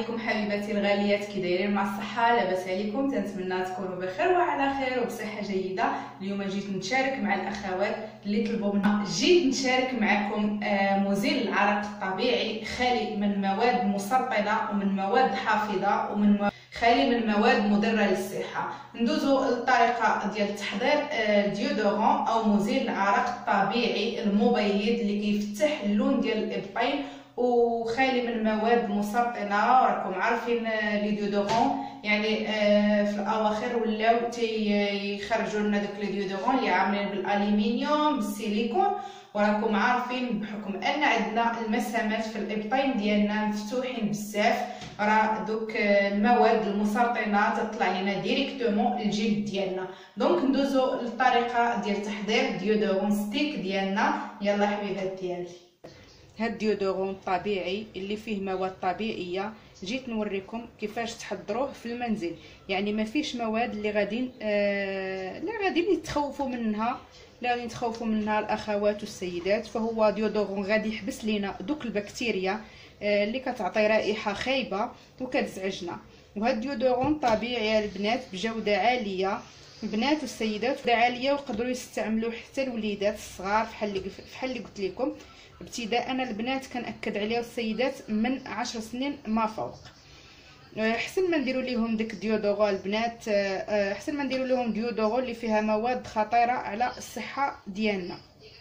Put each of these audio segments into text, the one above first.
عليكم حبيباتي الغاليات، كي دايرين مع الصحه؟ لاباس عليكم؟ تنتمنى تكونوا بخير وعلى خير وبصحه جيده. اليوم جيت نشارك مع الاخوات اللي طلبوا منا، جيت نشارك معكم مزيل العرق الطبيعي خالي من مواد مسرطنه ومن مواد حافظه ومن خالي من مواد مضره للصحه. ندوزو للطريقه ديال التحضير ديودورون او مزيل العرق الطبيعي المبيض اللي كيفتح اللون ديال الابطين وخالي من مواد مسرطنه. راكم عارفين لي ديودورون يعني في الاواخر ولاو تيخرجوا لنا داك لي ديودورون اللي عاملين بالالومنيوم بالسيليكون، وراكم عارفين بحكم ان عندنا المسامات في الابطين ديالنا مفتوحين بزاف، راه دوك المواد المسرطنه تطلع لنا ديريكتومون الجلد ديالنا. دونك ندوزو للطريقه ديال تحضير ديودورون ستيك ديالنا. يلا حبيبات ديالي، هاد الديودورون الطبيعي اللي فيه مواد طبيعيه جيت نوريكم كيفاش تحضروه في المنزل. يعني ما فيش مواد اللي غاديين لا غاديين يتخوفوا منها، لا غادي يتخوفوا منها الاخوات والسيدات. فهو ديودورون غادي يحبس لينا دوك البكتيريا اللي كتعطي رائحه خايبه وكتزعجنا. وهاد الديودورون طبيعي البنات بجوده عاليه، البنات والسيدات بجوده عاليه، ويقدروا يستعملوه حتى الوليدات الصغار بحال اللي قلت لكم. ابتداء البنات كنأكد عليها السيدات من 10 سنين ما فوق. احسن ما نديروا ليهم ديك ديودورون البنات، احسن ما نديروا لهم ديودورون اللي فيها مواد خطيره على الصحه ديالنا.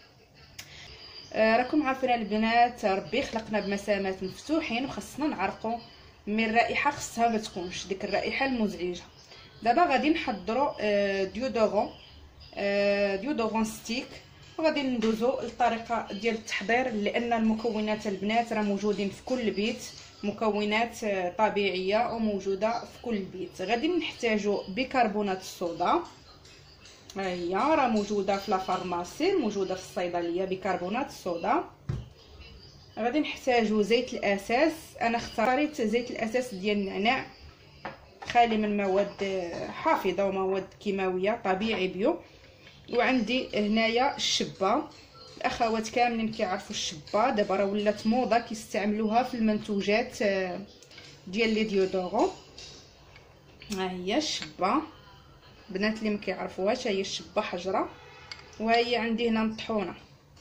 راكم عارفين البنات ربي خلقنا بمسامات مفتوحين وخصنا نعرقوا من الرائحه، خصها ما تكونش ديك الرائحه المزعجه. دابا غادي نحضروا ديودورون ستيك، وغادي ندوزو للطريقه ديال التحضير لان المكونات البنات راه موجودين في كل بيت، مكونات طبيعيه وموجوده في كل بيت. غادي نحتاجو بيكربونات الصودا، ها هي راه موجوده في لا فارماسي، موجوده في الصيدليه بيكربونات الصودا. غادي نحتاجو زيت الاساس، انا اختاريت زيت الاساس ديال النعناع خالي من مواد حافظه ومواد كيماويه طبيعي بيو. وعندي هنايا الشبه، الاخوات كاملين كيعرفوا الشبه، دابا راه ولات موضه كيستعملوها في المنتوجات ديال لي ديودورون. ها هي الشبه، بنات اللي ما كيعرفوهاش، هي الشبه حجره. وهي عندي هنا مطحونه.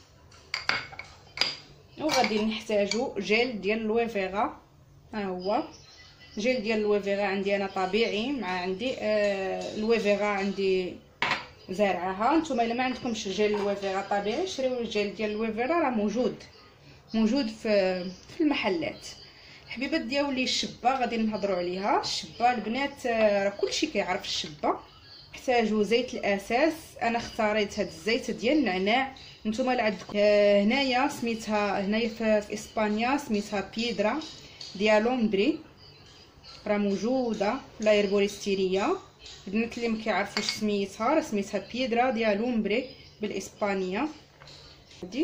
وغادي نحتاجو جيل ديال الويفيغا، ها هو جيل ديال الويفيغا عندي انا طبيعي، مع عندي الويفيغا عندي زارعاها. نتوما الا ما عندكمش جيل الويفيرا طبيعي شريو الجيل ديال الويفيرا، راه موجود في المحلات. حبيبات ديالي الشبه غادي نهضروا عليها. الشبه البنات راه كلشي كيعرف الشبه. نحتاجو زيت الاساس، انا اختاريت هذا الزيت ديال النعناع. نتوما اللي عندكم هنايا سميتها، هنايا في اسبانيا سميتها بيدرا ديالومبري، راه موجوده في لايربوريستيريا. البنات اللي ما كيعرفوش سميتها، راه سميتها بيدرا ديالومبري بالاسبانيه دي.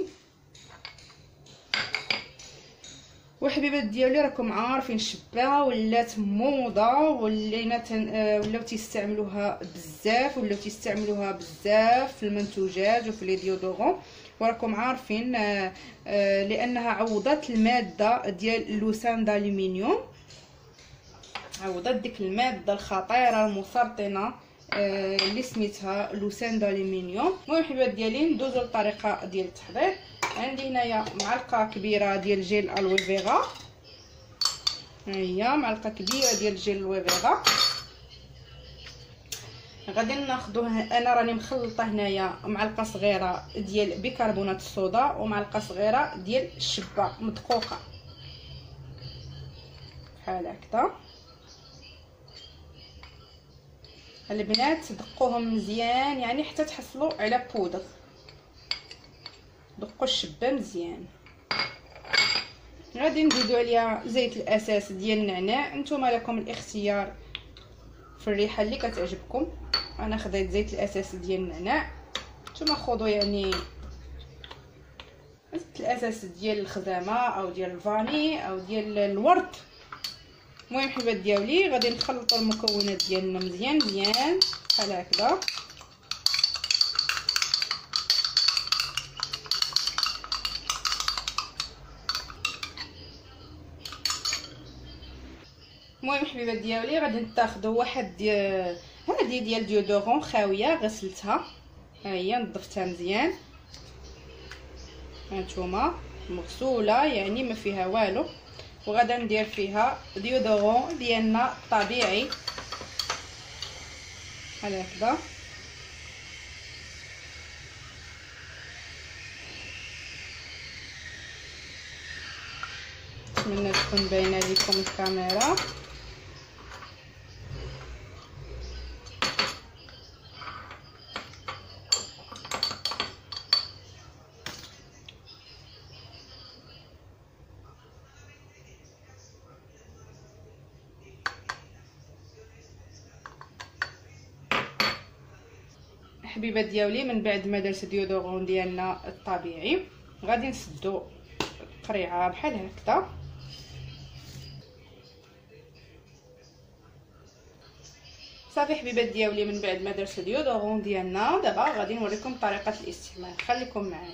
وحبيبات ديالي راكم عارفين الشبه ولات موضه، ولاو تيستعملوها بزاف في المنتوجات وفي لي ديودورون. وراكم عارفين لانها عوضت الماده ديال اللوسان دالومنيوم، عوضت ديك الماده الخطيره المسرطنه اللي سميتها لوسان دالومنيوم. المهم حبيبات ديالي ندوزو للطريقه ديال التحضير. عندي هنايا معلقه كبيره ديال جيل الويفيغا، هي معلقه كبيره ديال جيل الويفيغا. غادي ناخذوه، انا راني مخلطه هنايا معلقه صغيره ديال بيكربونات الصودا ومعلقه صغيره ديال الشبه مدقوقه بحال هكذا. البنات دقوهم مزيان يعني حتى تحصلوا على بودر، دقوا الشبه مزيان. غادي نزيدو عليها زيت الاساس ديال النعناع، نتوما لكم الاختيار في الريحه اللي كتعجبكم. انا خديت زيت الاساس ديال النعناع، نتوما خذوا يعني زيت الاساس ديال الخزامه او ديال الفاني او ديال الورد. المهم حبيبات ديالي غادي نخلطوا المكونات ديالنا مزيان بحال هكذا. المهم حبيبات ديالي غادي ناخذوا واحد هذه ديال ديودورون خاويه غسلتها، ها هي نظفتها مزيان، هانتوما مغسوله يعني ما فيها والو. وغادا ندير فيها ديودورون ديالنا طبيعي بحال هكذا. نتمنى تكون باينه لكم الكاميرا. حبيبات ديالي من بعد ما درت ديودورون ديالنا الطبيعي غادي نسدو قريعه بحال هكذا. صافي حبيبات ديالي من بعد ما درت ديودورون ديالنا دابا غادي نوريكم طريقه الاستعمال، خليكم معايا.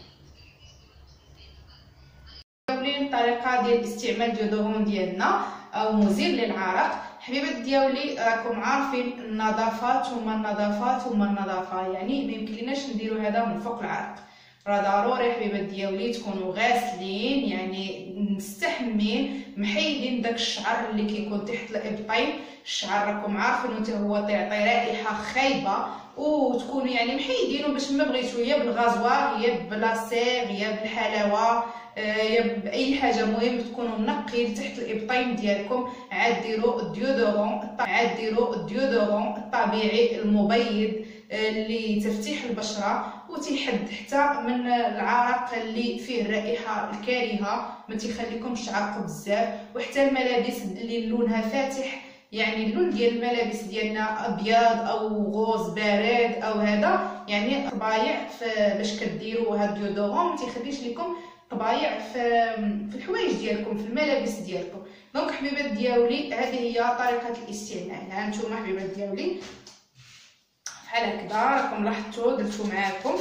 الطريقه ديال استعمال ديودورون ديالنا او مزيل للعرق. حبيبات ديالي راكم عارفين النظافات هما النظافات هما النظافه، يعني ما يمكنلناش نديرو هذا من فوق العرق، راه ضروري حبيبات ديالي تكونوا غاسلين يعني مستحمين محيدين داك الشعر اللي كيكون تحت الابطين. الشعر راكم عارفين حتى هو تيعطي رائحه خايبه، وتكونوا يعني محيدينه باش ما بغيتو يا بالغازوار يا بلاصيغ يا بالحلاوه يا باي حاجه، مهم تكونوا منقين تحت الابطين ديالكم. عاد ديروا الديودورون الطبيعي المبيض اللي تفتيح البشره وتيحد حتى من العرق اللي فيه الرائحه الكريهه، ما تيخليكمش تعرقوا بزاف. وحتى الملابس اللي لونها فاتح، يعني اللون ديال الملابس ديالنا ابيض او غوز بارد او هذا، يعني طبايع باش كديروا هاد الديودورون ما تيخليش لكم طبايع في الحوايج ديالكم في الملابس ديالكم. دونك حبيبات ديالي هذه هي طريقه الاستعمال. ها نتوما حبيبات ديالي بحال هكذا راكم لاحظتوا درتو معاكم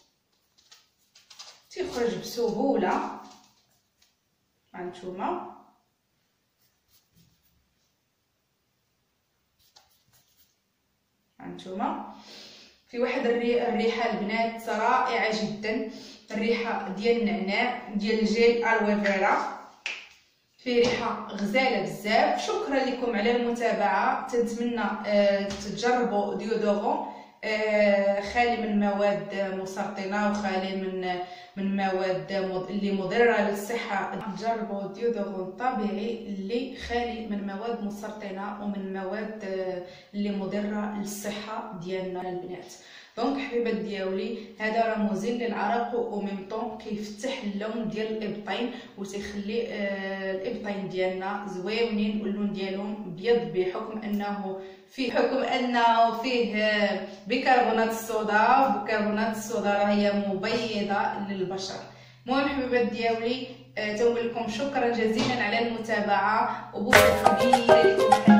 تيخرج بسهوله. هانتوما في واحد الريحه البنات رائعه جدا، الريحه ديال النعناع ديال الجيل الويفيرا، في ريحه غزاله بزاف. شكرا لكم على المتابعه، تنتمنى تجربوا ديودورون خالي من مواد مسرطنه وخالي من مواد اللي مضره للصحه. جربوا ديودورون الطبيعي اللي خالي من مواد مسرطنه ومن مواد اللي مضره للصحه ديالنا البنات. دونك حبيبات ديالي هذا راه مزيل للعرق وميم طون كيفتح اللون ديال الابطين وتيخلي الابطين ديالنا زويونين واللون ديالهم ابيض بحكم انه فيه بيكربونات الصودا، وبيكربونات الصودا راه هي مبيضه للبشره. المهم حبيبات ديالي تنقول لكم شكرا جزيلا على المتابعه وبوسه كبيره لكم.